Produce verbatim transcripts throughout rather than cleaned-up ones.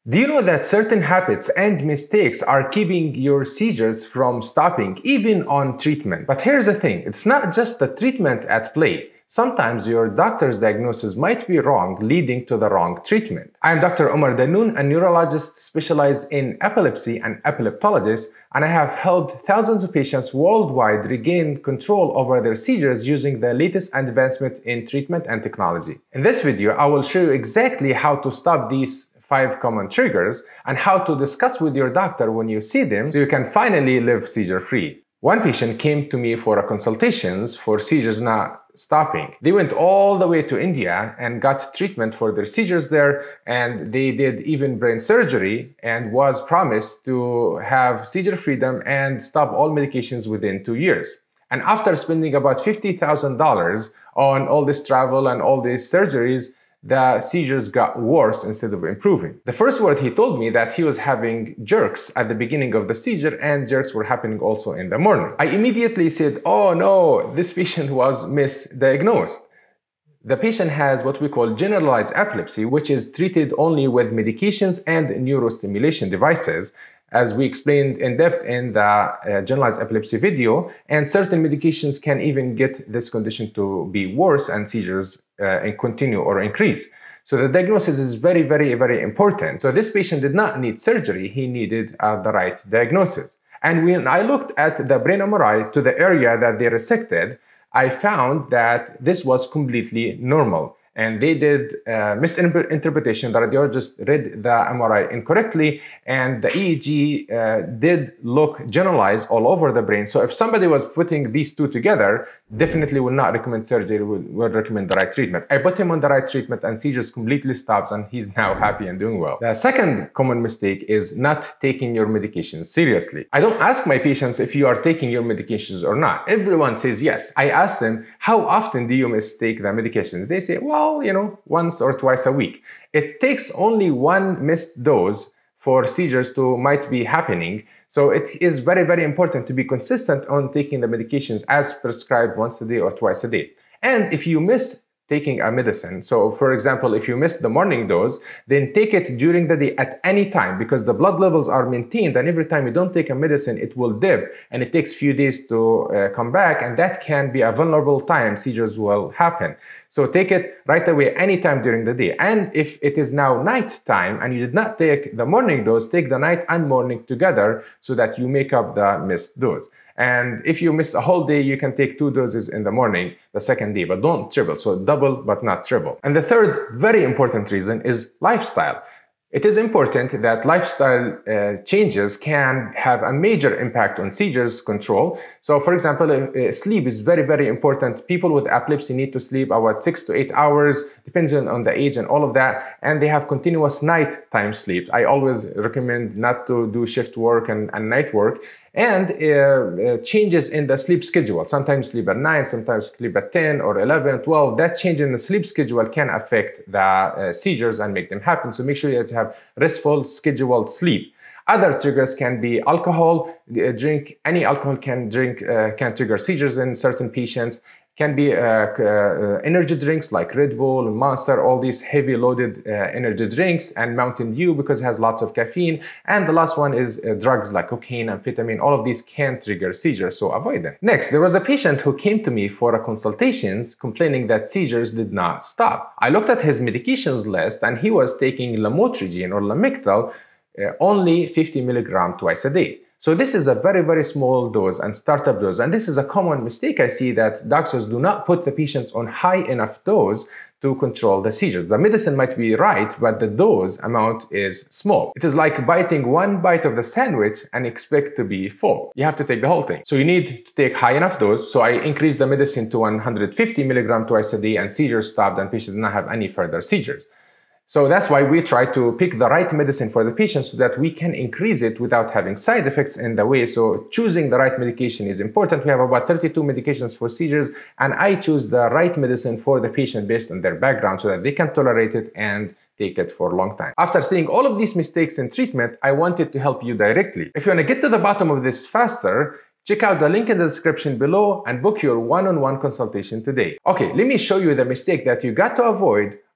Do you know that certain habits and mistakes are keeping your seizures from stopping, even on treatment? But here's the thing, it's not just the treatment at play. Sometimes your doctor's diagnosis might be wrong, leading to the wrong treatment. I am Doctor Omar Danoun, a neurologist specialized in epilepsy and epileptologist, and I have helped thousands of patients worldwide regain control over their seizures using the latest advancement in treatment and technology. In this video, I will show you exactly how to stop these five common triggers and how to discuss with your doctor when you see them so you can finally live seizure-free. One patient came to me for a consultations for seizures not stopping. They went all the way to India and got treatment for their seizures there, and they did even brain surgery and was promised to have seizure freedom and stop all medications within two years. And after spending about fifty thousand dollars on all this travel and all these surgeries, the seizures got worse instead of improving. The first word he told me that he was having jerks at the beginning of the seizure, and jerks were happening also in the morning. I immediately said, oh no, this patient was misdiagnosed. The patient has what we call generalized epilepsy, which is treated only with medications and neurostimulation devices, as we explained in depth in the uh, generalized epilepsy video, and certain medications can even get this condition to be worse and seizures uh, and continue or increase. So the diagnosis is very, very, very important. So this patient did not need surgery, he needed uh, the right diagnosis. And when I looked at the brain M R I to the area that they resected, I found that this was completely normal. And they did uh, misinterpretation. The radiologist read the M R I incorrectly, and the E E G uh, did look generalized all over the brain. So if somebody was putting these two together, definitely would not recommend surgery, would, would recommend the right treatment. I put him on the right treatment and seizures completely stops, and he's now happy and doing well. The second common mistake is not taking your medications seriously. I don't ask my patients if you are taking your medications or not. Everyone says yes. I ask them, how often do you mistake the medications? They say, well, you know, once or twice a week. It takes only one missed dose for seizures to might be happening. So it is very, very important to be consistent on taking the medications as prescribed once a day or twice a day. And if you miss taking a medicine, so for example, if you miss the morning dose, then take it during the day at any time, because the blood levels are maintained, and every time you don't take a medicine, it will dip, and it takes a few days to uh, come back, and that can be a vulnerable time seizures will happen. So take it right away, anytime during the day. And if it is now night time and you did not take the morning dose, take the night and morning together so that you make up the missed dose. And if you miss a whole day, you can take two doses in the morning the second day, but don't triple. So double, but not triple. And the third very important reason is lifestyle. It is important that lifestyle uh, changes can have a major impact on seizures control. So for example, uh, sleep is very, very important. People with epilepsy need to sleep about six to eight hours, depends on, on the age and all of that. And they have continuous nighttime sleep. I always recommend not to do shift work and, and night work. And uh, uh, changes in the sleep schedule. Sometimes sleep at nine, sometimes sleep at ten or eleven, twelve. That change in the sleep schedule can affect the uh, seizures and make them happen. So make sure you have restful, scheduled sleep. Other triggers can be alcohol. Uh, drink any alcohol can drink uh, can trigger seizures in certain patients. Can be uh, uh, energy drinks like Red Bull and Monster, all these heavy loaded uh, energy drinks, and Mountain Dew because it has lots of caffeine. And the last one is uh, drugs like cocaine, amphetamine. All of these can trigger seizures, so avoid them. Next, there was a patient who came to me for a consultations complaining that seizures did not stop. I looked at his medications list, and he was taking lamotrigine or Lamictal uh, only fifty milligrams twice a day. So this is a very, very small dose and startup dose. And this is a common mistake I see, that doctors do not put the patients on high enough dose to control the seizures. The medicine might be right, but the dose amount is small. It is like biting one bite of the sandwich and expect to be full. You have to take the whole thing. So you need to take high enough dose. So I increased the medicine to one hundred fifty milligrams twice a day, and seizures stopped, and patients did not have any further seizures. So that's why we try to pick the right medicine for the patient so that we can increase it without having side effects in the way. So choosing the right medication is important. We have about thirty-two medications for seizures, and I choose the right medicine for the patient based on their background so that they can tolerate it and take it for a long time. After seeing all of these mistakes in treatment, I wanted to help you directly. If you want to get to the bottom of this faster, check out the link in the description below and book your one-on-one consultation today. Okay, let me show you the mistake that you got to avoid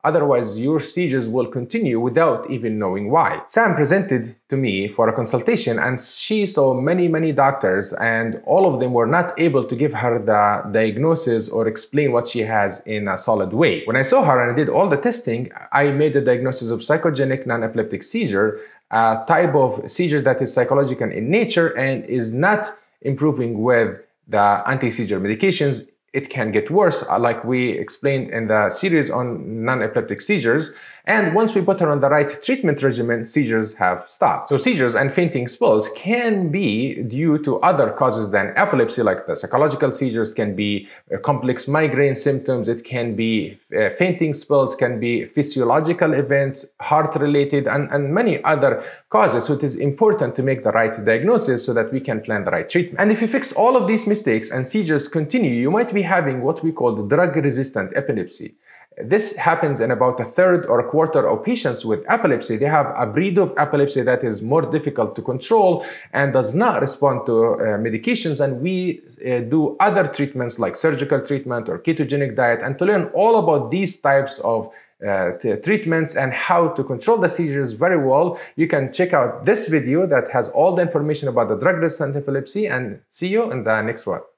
Otherwise, your seizures will continue without even knowing why. Sam presented to me for a consultation, and she saw many, many doctors, and all of them were not able to give her the diagnosis or explain what she has in a solid way. When I saw her and I did all the testing, I made the diagnosis of psychogenic non-epileptic seizure, a type of seizure that is psychological in nature and is not improving with the anti-seizure medications. It can get worse, like we explained in the series on non-epileptic seizures. And once we put her on the right treatment regimen, seizures have stopped. So seizures and fainting spells can be due to other causes than epilepsy, like the psychological seizures can be uh, complex migraine symptoms, it can be uh, fainting spells, can be physiological events, heart-related, and, and many other causes. So it is important to make the right diagnosis so that we can plan the right treatment. And if you fix all of these mistakes and seizures continue, you might be having what we call the drug-resistant epilepsy. This happens in about a third or a quarter of patients with epilepsy. They have a breed of epilepsy that is more difficult to control and does not respond to uh, medications. And we uh, do other treatments like surgical treatment or ketogenic diet. And to learn all about these types of uh, treatments and how to control the seizures very well, you can check out this video that has all the information about the drug-resistant epilepsy, and see you in the next one.